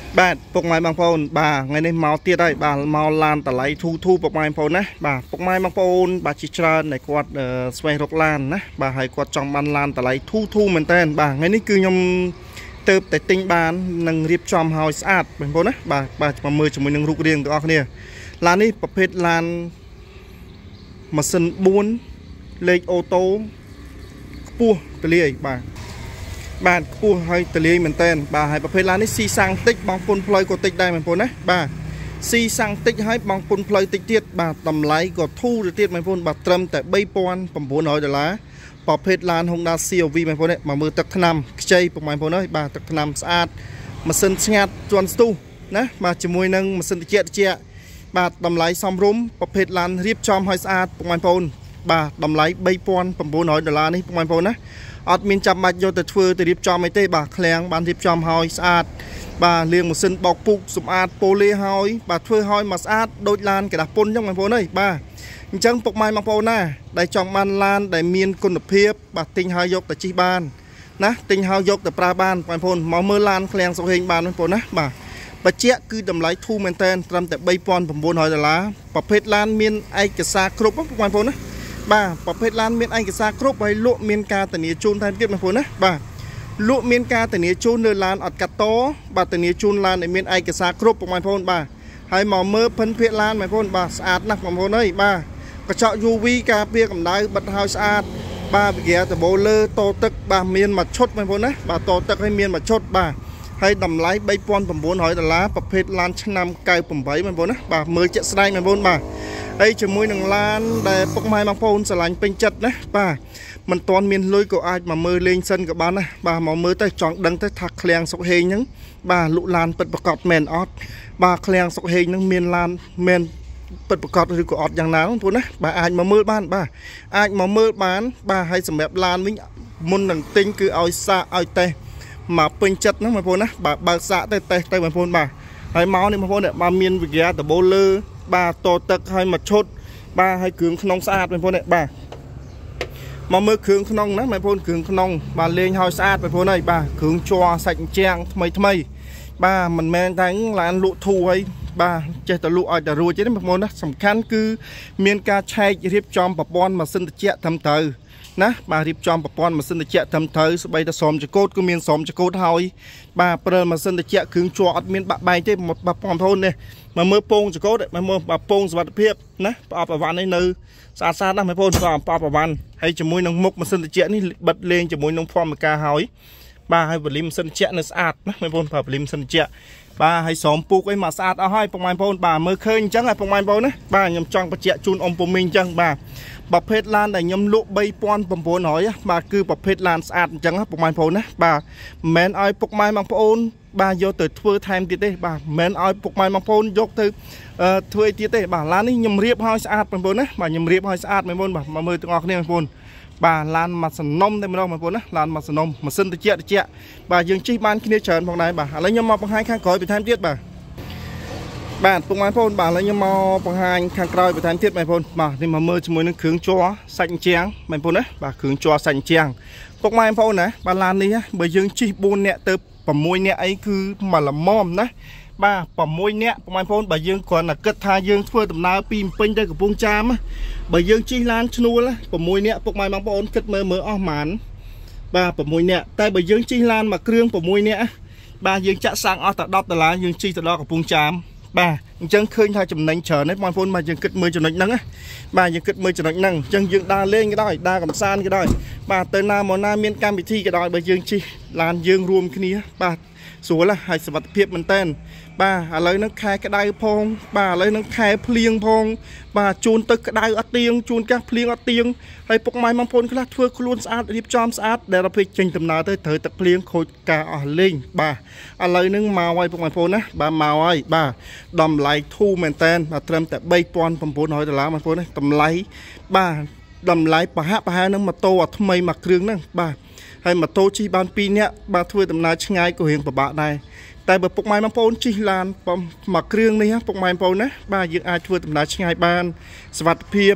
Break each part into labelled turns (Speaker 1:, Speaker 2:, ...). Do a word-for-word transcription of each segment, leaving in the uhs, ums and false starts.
Speaker 1: បាទពុកម៉ែបងប្អូនបាទថ្ងៃនេះមកទៀតហើយបាទមកឡានតឡៃធូធូពុកម៉ែបងប្អូនណាបាទពុកម៉ែបងប្អូនបាទជាច្រើនដែលគាត់ស្វែងរកឡានណាបាទហើយគាត់ចង់បានឡានតឡៃធូធូមែនតើបាទថ្ងៃនេះគឺខ្ញុំទៅតែទិញបាននឹងរៀបចំឲ្យស្អាតបងប្អូនណាបាទបាទមកមើលជាមួយនឹងរូបរាងទាំងអស់គ្នាឡាននេះប្រភេទឡានម៉ាស៊ីនបួនលេខអូតូខ្ពស់ទលាយបាទបាទខ្ពស់ហើយទលាយមែនតើបាទហើយប្រភេទឡាននេះស៊ីសាំងតិចបងពុនផ្លូវក៏តិចដែរបងប្អូនណាបាទស៊ីសាំងតិចហើយបងពុនផ្លូវតិចទៀតបាទតម្លៃក៏ធូរទៅទៀតបងប្អូនបាទត្រឹមតែ បីពាន់៩រយដុល្លារប្រភេទឡាន Honda ซี អារ វី បងប្អូននេះមកមើលទឹកថ្នាំខ្ចីបងប្អូនអើយបាទទឹកថ្នាំស្អាតម៉ាស៊ីនស្ងាត់ជាន់ស្ទុះណាបាទជាមួយនឹងម៉ាស៊ីនត្រជាក់ត្រជាក់បាទតម្លៃសមរម្យប្រភេទឡានរៀបចំឲ្យស្អាតបងប្អូនបាទតម្លៃ បីពាន់៩រយដុល្លារនេះបងប្អូនណាអត់មានចាំបាច់យកទៅធ្វើទៅរៀបចំអីទេបាទឃ្លាំងបានរៀបចំឲ្យស្អាតបាទលាងម៉ាស៊ីនបោកពុកសម្អាតប៉ូលីឲ្យបាទធ្វើឲ្យមកស្អាតដូចឡានក្រដាស់ពុនអញ្ចឹងបងប្អូនអើយបាទអញ្ចឹងពុកម៉ែបងប្អូនណាដែលចង់បានឡានដែលមានគុណភាពបាទទិញឲ្យយកទៅជិះបានណាទិញឲ្យយកទៅប្រើបានបងប្អូនមកមើលឡានឃ្លាំងសុខហេងបានបងប្អូនណាបាទបច្ចៈគឺតម្លៃធូរមែនតើត្រឹមតែ បីពាន់៩រយដុល្លារប្រភេទឡានមានឯកសារគ្រប់បងប្អូនណាបាទប្រភេទឡានមានឯកសារគ្រប់ហើយលក់មានការធានាជូនថែមទៀតបងប្អូនណាបាទលក់មានការធានាជូនលើឡានអត់កាត់តបាទធានាជូនឡានដែលមានឯកសារគ្រប់បងប្អូនបាទហើយមកមើលភិនភាគឡានបងប្អូនបាទស្អាតណាស់បងប្អូនអើយបាទកញ្ចក់ យូ វី ការពារកម្ដៅបិទហើយស្អាតបាទវិការតបូលើតទឹកបាទមានមួយឈុតបងប្អូនណាបាទតទឹកឲ្យមានមួយឈុតបាទហើយតម្លៃ បីពាន់៩រយដុល្លារប្រភេទឡានឆ្នាំកៅប្រាំបីបងប្អូនណាបាទមើលជាក់ស្ដែងបងប្អូនបាទហើយជាមួយនឹងឡានដែលពុកម៉ែបងប្អូនស្រឡាញ់ពេញចិត្តណាបាទមិនទាន់មានលុយក៏អាចមកមើលលេងសិនក៏បានណាបាទមកមើលទៅចង់ដឹងទៅថាឃ្លាំងសុកហេងហ្នឹងបាទលក់ឡានពិតប្រកបមែនអត់បាទឃ្លាំងសុកហេងហ្នឹងមានឡានមែនពិតប្រកបឬក៏អត់យ៉ាងណាបងប្អូនណាបាទអាចមកមើលបានបាទអាចមកមើលបានបាទហើយសម្រាប់ឡានវិញមុននឹងទិញគឺឲ្យសាកឲ្យតេស្តមកពេញចិត្តហ្នឹងបងប្អូនណាបាទបើកសាកទៅតេស្តទៅបងប្អូនបាទហើយមកនេះបងប្អូនបាទមានវិការដបូលើបាទតទឹកឲ្យមកឈុតបាទហើយគ្រឿងក្នុងស្អាតបងប្អូនបាទមកមើលគ្រឿងក្នុងណាបងប្អូនគ្រឿងក្នុងបាទលេងឲ្យស្អាតបងប្អូនហើយបាទគ្រឿងជ័រសាច់ជាងថ្មីថ្មីបាទមិនមែនតែឡានលក់ធូរហើយបាទចេះតែលក់ឲ្យតែរួចទេបងប្អូនណាសំខាន់គឺមានការឆែករៀបចំប្រព័ន្ធម៉ាស៊ីនត្រជាក់ត្រឹមត្រូវណាបាទរៀបចំប្រព័ន្ធម៉ាស៊ីនត្រជាក់ត្រឹមត្រូវស្បីតែស្រោមចកូតគឺមានស្រោមចកូតហើយបាទព្រើម៉ាស៊ីនត្រជាក់គ្រឿងជ័រអត់មានបាក់បែកទេបងប្អូននេះមកមើលពងចកូតមកមើលពងសុវត្ថិភាពណាប្រអប់អវ៉ាន់នេះនៅស្អាតស្អាតណាស់បងប្អូនបាទប្រអប់អវ៉ាន់ហើយជាមួយនឹងមុខម៉ាស៊ីនត្រជាក់នេះបិទលេងជាមួយនឹងហ្វមកាហើយបាទហើយវ៉ូលីមម៉ាស៊ីនត្រជាក់នៅស្អាតណាបងប្អូនបាទវ៉ូលីមម៉ាស៊ីនត្រជាក់បាទហើយស្រោមពូកអីមកស្អាតអស់ហើយពុកម៉ែបងប្អូនបាទមើលឃើញអញ្ចឹងហើយពុកម៉ែបងប្អូនណាបាទខ្ញុំចង់បញ្ជាក់ជូនអ៊ំពូមីងអញ្ចឹងបាទប្រភេទឡានដែលខ្ញុំលក់ បីពាន់៩រយបាទគឺប្រភេទឡានស្អាតអញ្ចឹងពុកម៉ែបងប្អូនណាបាទមិនមែនឲ្យពុកម៉ែបងប្អូនបាទយកទៅធ្វើថែមទៀតទេបាទមិនមែនឲ្យពុកម៉ែបងប្អូនយកទៅធ្វើអីទៀតទេបាទឡាននេះខ្ញុំរៀបឲ្យស្អាតបងប្អូនណាបាទខ្ញុំរៀបឲ្យស្អាតបងប្អូនបាទមកមើលទាំងអស់គ្នាបងប្អូនបាទឡានមួយសំណុំតែម្ដងបងប្អូនណាឡានមួយសំណុំម៉ាស៊ីនត្រជាក់ត្រជាក់បាទយើងជិះបានគ្នាច្រើនផងដែរបាទឥឡូវខ្ញុំមកបង្ហាញខាងក្រោយបន្ថែមទៀតបាទបាទពុកម៉ែបងប្អូនបាទឥឡូវខ្ញុំមកបង្ហាញខាងក្រោយបន្ថែមទៀតបងប្អូនបាទនេះមកមើលជាមួយនឹងគ្រឿងជ័រសាច់ជាងបងប្អូនណាបាទគ្រឿងជ័រសាច់ជាងពុកម៉ែបងប្អូនណាបាទឡាននេះបើយើងជិះបួននាក់ទៅប្រាំមួយនាក់អីគឺមកល្មមណាបាទប្រាំមួយនាក់ពុកម៉ែបងប្អូនបើយើងគ្រាន់តែគិតថាយើងធ្វើដំណើរពីម្ពិញទៅកំពង់ចាមបើយើងជិះឡានឈ្នួលប្រាំមួយនាក់ពុកម៉ែបងប្អូនគិតមើលមើលអស់ប៉ុន្មានបាទប្រាំមួយនាក់តែបើយើងជិះឡានមួយគ្រឿងប្រាំមួយនាក់បាទយើងចាក់សាំងអស់តែដប់ដុល្លារយើងជិះទៅដល់កំពង់ចាមបាទអញ្ចឹងឃើញថាចំណេញច្រើនណាស់បងប្អូនបាទយើងគិតមើលចំណុចហ្នឹងណាបាទយើងគិតមើលចំណុចហ្នឹងអញ្ចឹងយើងដើរលេងក៏ដោយដើរកំសាន្តក៏ដោយបាទទៅណាមកណាមានកម្មវិធីក៏ដោយបើយើងជិះឡានយើងរួមគ្នាបាទស្រួលហើយសុវត្ថិភាពមែនតើបាទឥឡូវហ្នឹងខែក្តៅផងបាទឥឡូវហ្នឹងខែភ្លៀងផងបាទជូនទៅក្តៅអត់ទៀងជូនកាសភ្លៀងអត់ទៀងហើយពុកម៉ែបងប្អូនខ្លះធ្វើខ្លួនស្អាតរៀបចំស្អាតដែលដល់ពេលចេញដំណើរទៅត្រូវទឹកភ្លៀងខូចការអស់លេងបាទឥឡូវហ្នឹងមកហើយពុកម៉ែបងប្អូនណាបាទមកហើយបាទតម្លៃធូរមែនតើបាទត្រឹមតែ បីពាន់៩រយដុល្លារបងប្អូនណាតម្លៃបាទតម្លៃប្រហាក់ប្រហែលនឹងម៉ូតូអាថ្មីមួយគ្រឿងហ្នឹងបាទហើយម៉ូតូជិះបានពីរនាក់បាទធ្វើដំណើរឆ្ងាយក៏រៀងពិបាកដែរតែបើពុកម៉ែបងប្អូនជិះឡានមួយគ្រឿងនេះពុកម៉ែបងប្អូនណាបាទយើងអាចធ្វើដំណើរឆ្ងាយបានសុវត្ថិភាព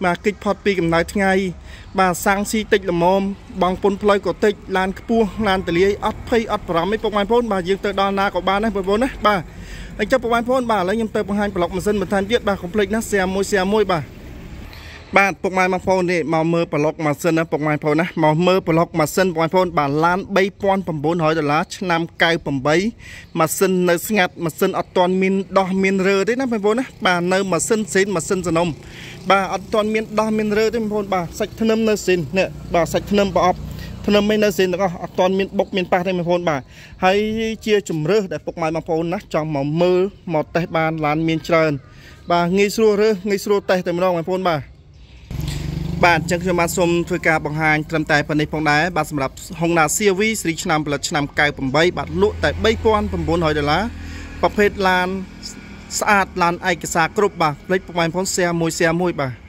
Speaker 1: mà kịch phật pi cầm nói ngày bà sang si tịch là mồm bằng pôn plei của tịch lan cua lan tali ấp phay ấp vào mấy bọc mai phôn bà dương tới đo na của ba này bồi vốn đấy bà anh chấp bọc mai phôn bà lấy nhầm tới bọc hai bọc mà dân mà than viết bà complete nát xe môi xe môi bà bà bọc mai mà phôn thì màu mơ bọc mà dân á bọc mai phôn á màu mơ bọc mà dân bọc mai phôn bà lan bay pon bầm bốn hỏi là năm cài bầm bấy mà dân nơi ngặt mà dân ở toàn miền đo miền rơ đấy nè mai phôn á bà nơi mà dân xin mà dân dân ông bà ở toàn miền đo miền rơ đấy mai phôn bà sạch thân âm nơi xin nè bà sạch thân âm bọc thân âm mấy nơi xin đó ở toàn miền bọc miền bắc đây mai phôn bà hãy chia chùm rơ để bọc mai mà phôn á trong màu mơ một tay bàn lan miền trơn bà nghi xua rơ nghi xua tay từ đâu mai phôn bà bạn chẳng khi mà xôm thuê ca bằng hàng trầm tài phần này phong đá bạn sầm lập hồng nà siêu vi sri nam là nam cài bầm bay bạn lụa tại bay quan bầm bốn hỏi được lá bọc hết lan sát lan ai cái xa cướp bà lấy bọc mai phong xe môi xe môi bà